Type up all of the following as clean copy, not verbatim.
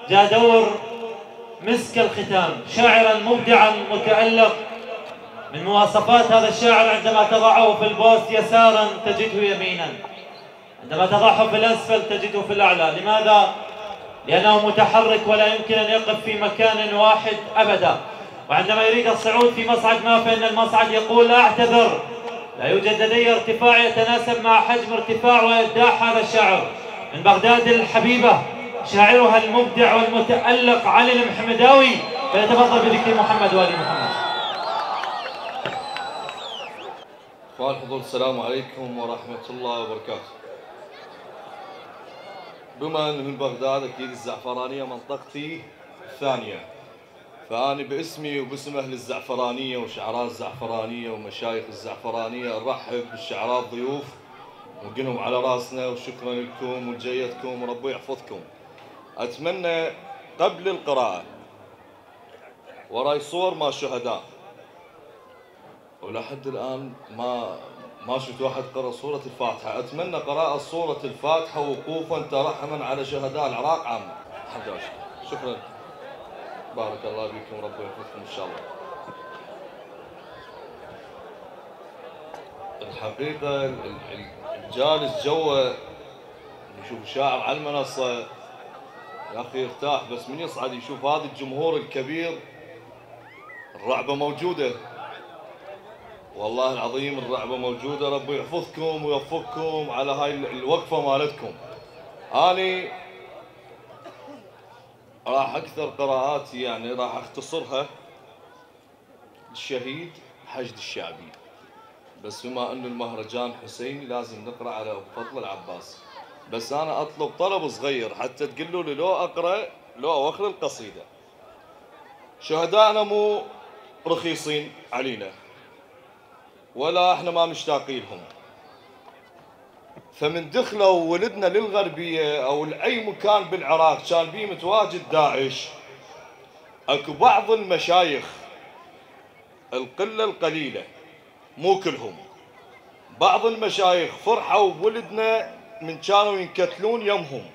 جاء دور مسك الختام، شاعرا مبدعا متألق. من مواصفات هذا الشاعر عندما تضعه في البوست يسارا تجده يمينا، عندما تضعه في الأسفل تجده في الأعلى. لماذا؟ لأنه متحرك ولا يمكن أن يقف في مكان واحد أبدا. وعندما يريد الصعود في مصعد ما فإن المصعد يقول أعتذر، لا يوجد لدي ارتفاع يتناسب مع حجم ارتفاع وإبداع هذا الشاعر. من بغداد الحبيبة شاعرها المبدع والمتألق علي المحمداوي، فيتفضل بذكر محمد وآل محمد. اخوان الحضور، السلام عليكم ورحمة الله وبركاته. بما أن من بغداد أكيد الزعفرانية منطقتي الثانية، فأنا باسمي وباسم أهل الزعفرانية وشعراء الزعفرانية ومشايخ الزعفرانية أرحب بالشعراء الضيوف ونقولهم على راسنا وشكرا لكم وجيتكم وربي يحفظكم. أتمنى قبل القراءة وراي صور ما شهداء، ولحد الآن ما شفت واحد قرأ سورة الفاتحة. أتمنى قراءة سورة الفاتحة وقوفا ترحما على شهداء العراق عامة. شكرا، بارك الله بكم وربي يحفظكم إن شاء الله. الحقيقة الجالس جوا يشوف شاعر على المنصة يا أخي يرتاح، بس من يصعد يشوف هذا الجمهور الكبير الرعبة موجودة، والله العظيم الرعبة موجودة. ربي يحفظكم ويوفقكم على هاي الوقفة مالتكم. أنا راح أكثر قراءاتي يعني راح أختصرها الشهيد حشد الشعبي، بس بما أنه المهرجان حسيني لازم نقرأ على أبو فضل العباس. بس أنا أطلب طلب صغير حتى تقولوا لي لو أقرأ لو أوخر القصيدة. شهدائنا مو رخيصين علينا ولا احنا ما مشتاقين لهم، فمن دخلوا ولدنا للغربية او لأي مكان بالعراق كان بيه متواجد داعش، اكو بعض المشايخ القلة القليلة مو كلهم، بعض المشايخ فرحوا بولدنا من كانوا ينكتلون يمهم.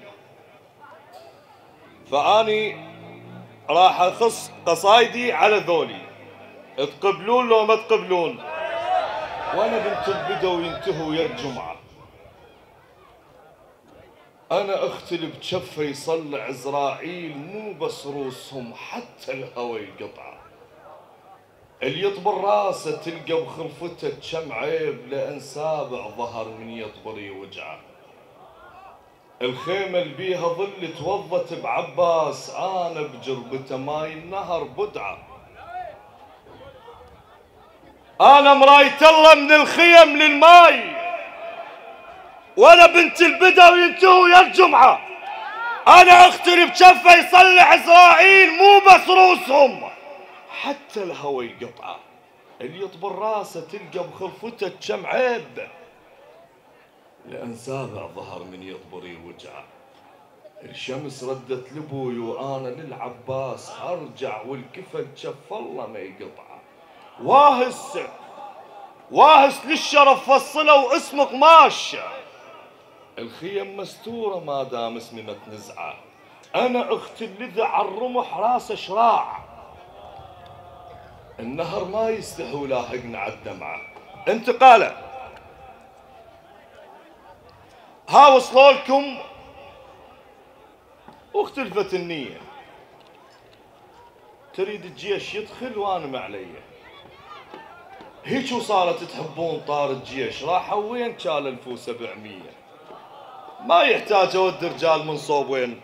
فاني راح اخص قصايدي على ذولي، تقبلون لو ما تقبلون. وانا بنت البدو ينتهوا يا الجمعة، انا اختل بجفه يصلع عزراعيل، مو بس روسهم حتى الهوى يقطعه. اللي يطبر راسه تلقى بخلفته كم عيب، لان سابع ظهر من يطبر يوجعه. الخيمه اللي بيها ظل توضت بعباس، انا بجربته ماي النهر بدعه. أنا مرايت الله من الخيم للماي، وأنا بنت البدو ينتهوا يا الجمعة. أنا أختي بجفة يصلح إسرائيل، مو بس روسهم حتى الهوى يقطعه. اللي يطبر راسه تلقى بخلفته كم عيب، لأن سابع ظهر من يطبر يوجعه. الشمس ردت لبوي وأنا للعباس أرجع، والكفل جف الله ما يقطعه. واهس للشرف فصلوا اسم قماش، الخيم مستورة ما دام اسمي ما تنزعه. انا اختي اللذع على الرمح راسه شراع، النهر ما يستحي لاحقنا على الدمعة. انتقاله ها وصلوا لكم واختلفت النية، تريد الجيش يدخل وانا معليه. هيك وصارت تحبون طار الجيش، راحوا وين كان 1700. ما يحتاج اود رجال من صوب وين،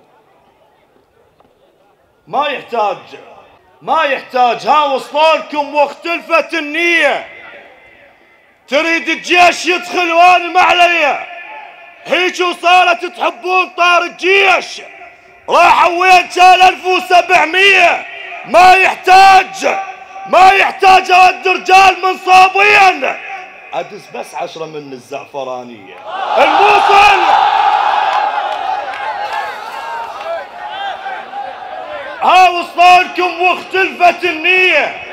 ما يحتاج. ها وصلوا لكم واختلفت النية، تريد الجيش يدخل وانا ما علي. هيك وصارت تحبون طار الجيش، راحوا وين كان 1700. ما يحتاج اود رجال من صوبين، ادز بس 10 من الزعفرانية الموصل. ها وصلكم واختلفت النية،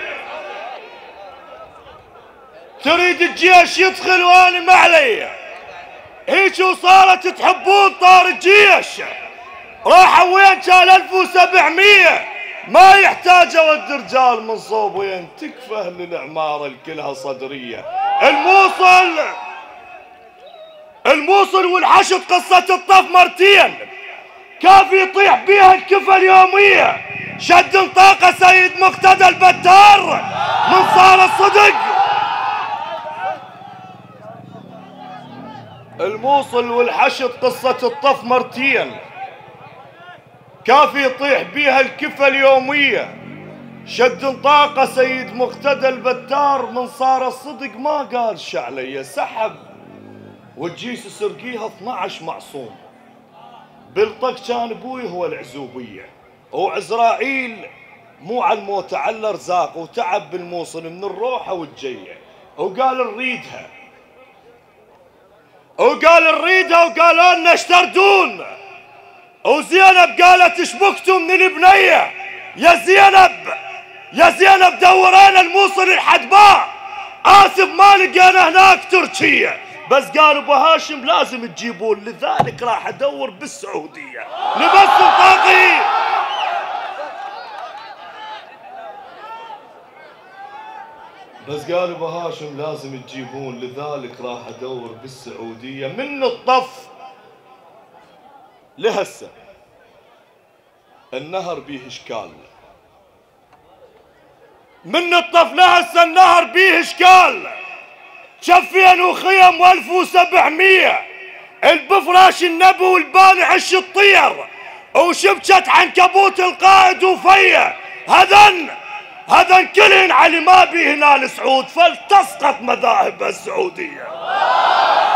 تريد الجيش يدخل وانا ما علي. هيك وصارت تحبون طار الجيش، راحوا وين كان 1700 ما يحتاج اود رجال من صوب وين تكفه للعمارة الكلها صدرية. الموصل والحشد قصة الطف مرتين كافي يطيح بيها الكفة اليومية. شد طاقة سيد مقتدى البتار من صار الصدق. الموصل والحشد قصة الطف مرتين كافي يطيح بيها الكفة اليومية. شد طاقة سيد مقتدى البتار من صار الصدق ما قال شعلية سحب وتجيس سرقيها 12 معصوم. بالطق كان ابوي هو العزوبية وعزرائيل مو على الموت على رزاق وتعب بالموصل من الروحة والجية. وقال نريدها وقالوا لنا اشتردون. وزينب قالت شبكتوا من البنية يا زينب دورينا الموصل الحدباء. آسف ما لقينا هناك تركيا بس قالوا ابو هاشم لازم تجيبون لذلك راح ادور بالسعودية لبس طاقي. بس قالوا ابو هاشم لازم تجيبون لذلك راح ادور بالسعودية. من الطف لهسه النهر بيه اشكال. من الطف لهسه النهر بيه اشكال. شفين وخيم و1700 البفراش النبي والبانع الشطير وشبكة عنكبوت القائد وفيه. هذن كلهن علي ما بيه هنا السعود فلتسقط مذاهب السعودية.